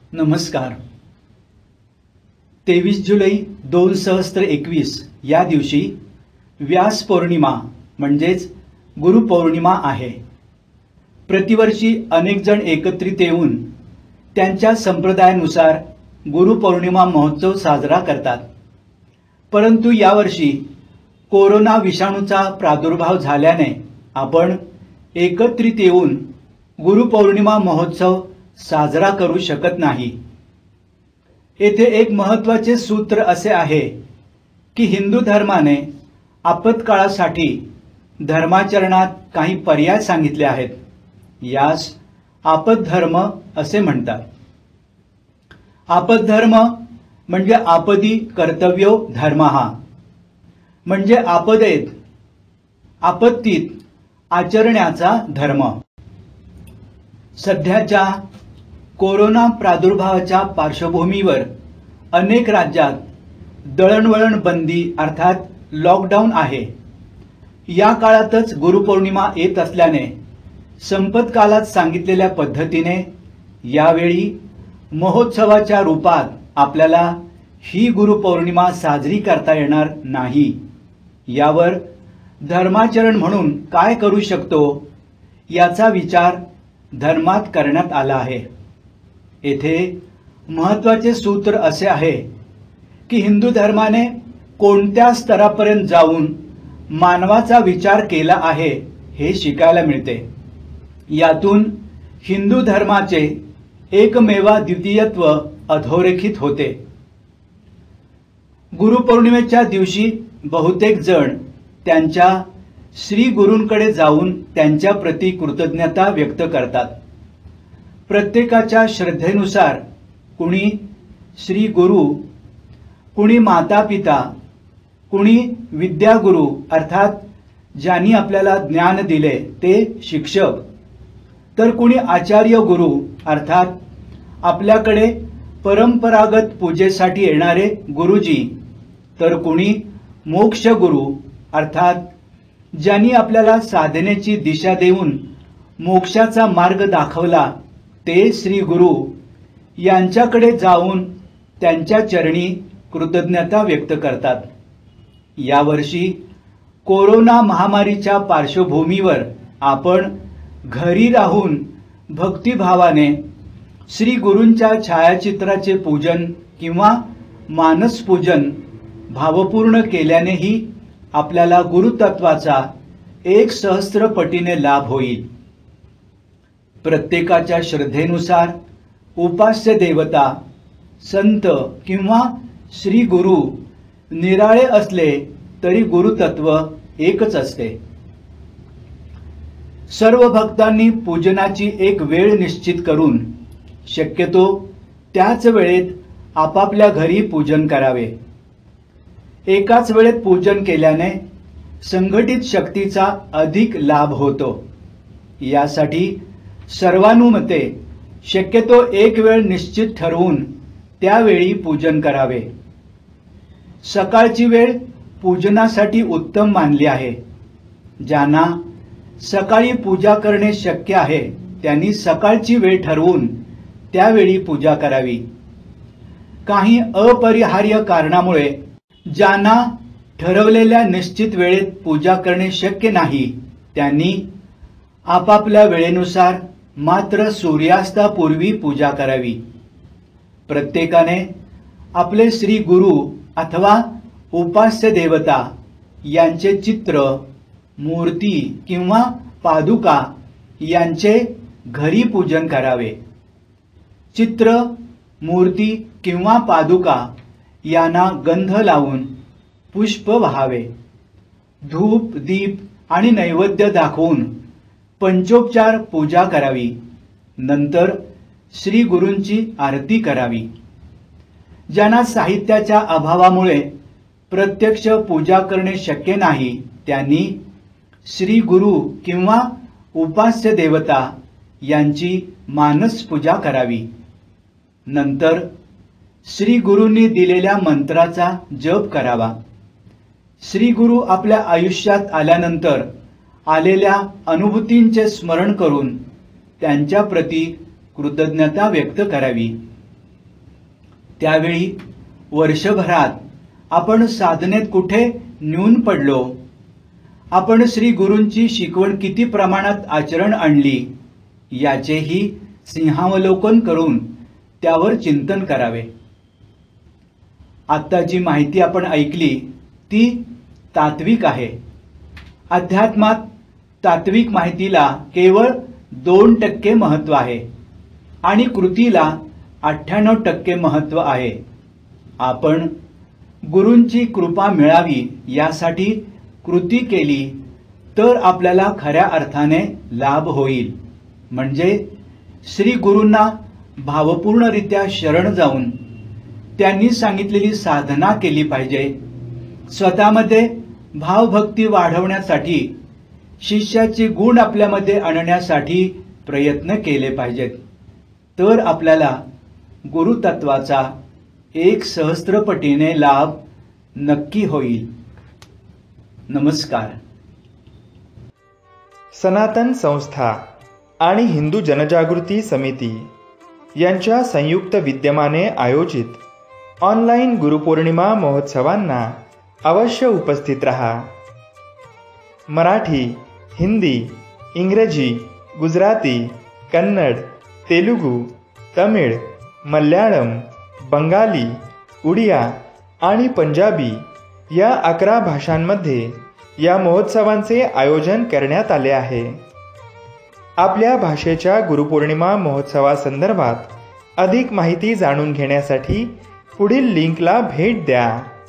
नमस्कार। 23 जुलै 2021 या दिवशी व्यास पौर्णिमा म्हणजेच गुरुपौर्णिमा आहे। प्रतिवर्षी अनेक जण एकत्रित येऊन त्यांच्या संप्रदायानुसार गुरुपौर्णिमा महोत्सव साजरा करतात। परंतु यावर्षी कोरोना विषाणूचा प्रादुर्भाव झाल्याने आपण एकत्रित येऊन गुरुपौर्णिमा महोत्सव साजरा करू शकत नाही। येथे एक महत्त्वाचे सूत्र असे आहे की हिंदू धर्माने आपत्काळासाठी धर्माचरणात काही पर्याय सांगितले आहेत। यास आपतधर्म असे म्हणतात। आपतधर्म म्हणजे आपदी कर्तव्यो धर्मः, म्हणजे आपत्तीत आचरण्याचा धर्म। सध्याच्या कोरोना प्रादुर्भावाच्या पार्श्वभूमीवर अनेक राज्यात दळणवळण बंदी अर्थात लॉकडाऊन आहे। या काळातच गुरुपौर्णिमा येत असल्याने संपत्कालात सांगितलेल्या पद्धतीने यावेळी महोत्सवाच्या रूपात आपल्याला ही गुरुपौर्णिमा साजरी करता येणार नाही। यावर धर्माचरण म्हणून काय करू शकतो याचा विचार धर्मात करण्यात आला आहे। येथे महत्त्वाचे सूत्र असे आहे की हिंदू धर्माने कोणत्या स्तरापर्यंत जाऊन मानवाचा विचार केला आहे हे शिकायला मिळते। यातून हिंदू धर्माचे एकमेवाद्वितीयत्व अधोरेखित होते। गुरुपौर्णिमेच्या दिवशी बहुतेक जण त्यांच्या श्री गुरूंकडे जाऊन त्यांच्या प्रती कृतज्ञता व्यक्त करतात। प्रत्येकाच्या श्रद्धेनुसार कुणी श्री गुरु, कुणी माता पिता, कुणी विद्यागुरु अर्थात ज्यांनी आपल्याला ज्ञान दिले ते शिक्षक, तर कुणी आचार्य गुरु अर्थात आपल्याकडे परंपरागत पूजेसाठी येणारे गुरुजी, तर कुणी मोक्ष गुरु अर्थात ज्यांनी आपल्याला साधनेची दिशा देऊन मोक्षाचा मार्ग दाखवला ते श्री गुरु यांच्याकडे जाऊन त्यांच्या चरणी कृतज्ञता व्यक्त करतात। यावर्षी कोरोना महामारीच्या पार्श्वभूमीवर आपण घरी राहून भक्तिभावाने श्री गुरूंच्या छायाचित्राचे पूजन किंवा मानस पूजन भावपूर्ण केल्यानेही आपल्याला गुरुतत्वाचा 1,000 पटीने लाभ होईल। प्रत्येकाच्या श्रद्धेनुसार उपास्य देवता, संत किंवा श्री गुरु निराळे असले तरी गुरुतत्व एकच असते। सर्व भक्तांनी पूजनाची एक वेळ निश्चित करून शक्यतो त्याच वेळेत आपापल्या घरी पूजन करावे। एकाच वेळेत पूजन केल्याने संघटित शक्तीचा अधिक लाभ होतो। यासाठी सर्वानुमते शक्यतो एक वेळ निश्चित ठरवून त्यावेळी पूजन करावे। सकाळची वेळ पूजनासाठी उत्तम मानली आहे। ज्यांना सकाळी पूजा करणे शक्य आहे त्यांनी सकाळची वेळ ठरवून त्यावेळी पूजा करावी। काही अपरिहार्य कारणामुळे ज्यांना ठरवलेल्या निश्चित वेळेत पूजा करणे शक्य नाही त्यांनी आपापल्या वेळेनुसार मात्र सूर्यास्तापूर्वी पूजा करावी। प्रत्येकाने आपले श्री गुरु अथवा उपास्य देवता यांचे चित्र, मूर्ती किंवा पादुका यांचे घरी पूजन करावे। चित्र, मूर्ती किंवा पादुका यांना गंध लावून पुष्प वाहावे। धूप, दीप आणि नैवेद्य दाखवून पंचोपचार पूजा करावी। नंतर श्री गुरूंची आरती करावी। ज्यांना साहित्याच्या अभावामुळे प्रत्यक्ष पूजा करणे शक्य नाही त्यांनी श्री गुरु किंवा उपास्य देवता यांची मानस पूजा करावी। नंतर श्री गुरूंनी दिलेल्या मंत्राचा जप करावा। श्री गुरु आपल्या आयुष्यात आल्यानंतर आलेल्या अनुभूतींचे स्मरण करून त्यांच्या प्रती कृतज्ञता व्यक्त करावी। त्यावेळी वर्षभरात आपण साधनेत कुठे न्यून पडलो, आपण श्री गुरूंची शिकवण किती प्रमाणात आचरण आणली याचेही सिंहावलोकन करून त्यावर चिंतन करावे. आत्ता जी माहिती आपण ऐकली ती तात्विक आहे. अध्यात्मात तात्विक माहितीला केवळ 2% महत्त्व आहे आणि कृतीला 98% महत्त्व आहे. आपण गुरूंची कृपा मिळावी यासाठी कृती केली तर आपल्याला खऱ्या अर्थाने लाभ होईल. म्हणजे श्री गुरूंना भावपूर्णरित्या शरण जाऊन त्यांनी सांगितलेली साधना केली पाहिजे. स्वतःमध्ये भावभक्ती वाढवण्यासाठी, शिष्याचे गुण आपल्यामध्ये आणण्यासाठी प्रयत्न केले पाहिजेत. तर आपल्याला गुरुतत्वाचा 1,000,000 लाभ नक्की होईल. नमस्कार. सनातन संस्था आणि हिंदू जनजागृती समिती यांच्या संयुक्त विद्यमाने आयोजित ऑनलाईन गुरुपौर्णिमा महोत्सवांना अवश्य उपस्थित रहा. मराठी, हिंदी, इंग्रजी, गुजराती, कन्नड, तेलुगू, तमिळ, मल्याळम, बंगाली, उडिया आणि पंजाबी या 11 भाषांमध्ये या महोत्सवांचे आयोजन करण्यात आले आहे. आपल्या भाषेच्या गुरुपौर्णिमा महोत्सवासंदर्भात अधिक माहिती जाणून घेण्यासाठी पुढील लिंकला भेट द्या.